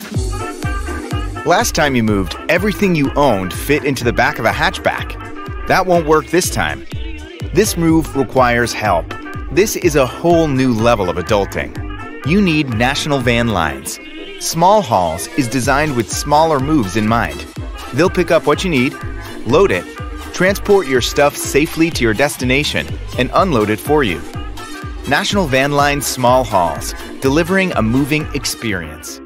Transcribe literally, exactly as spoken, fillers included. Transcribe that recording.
Last time you moved, everything you owned fit into the back of a hatchback. That won't work this time. This move requires help. This is a whole new level of adulting. You need National Van Lines. Small Hauls is designed with smaller moves in mind. They'll pick up what you need, load it, transport your stuff safely to your destination, and unload it for you. National Van Lines Small Hauls, delivering a moving experience.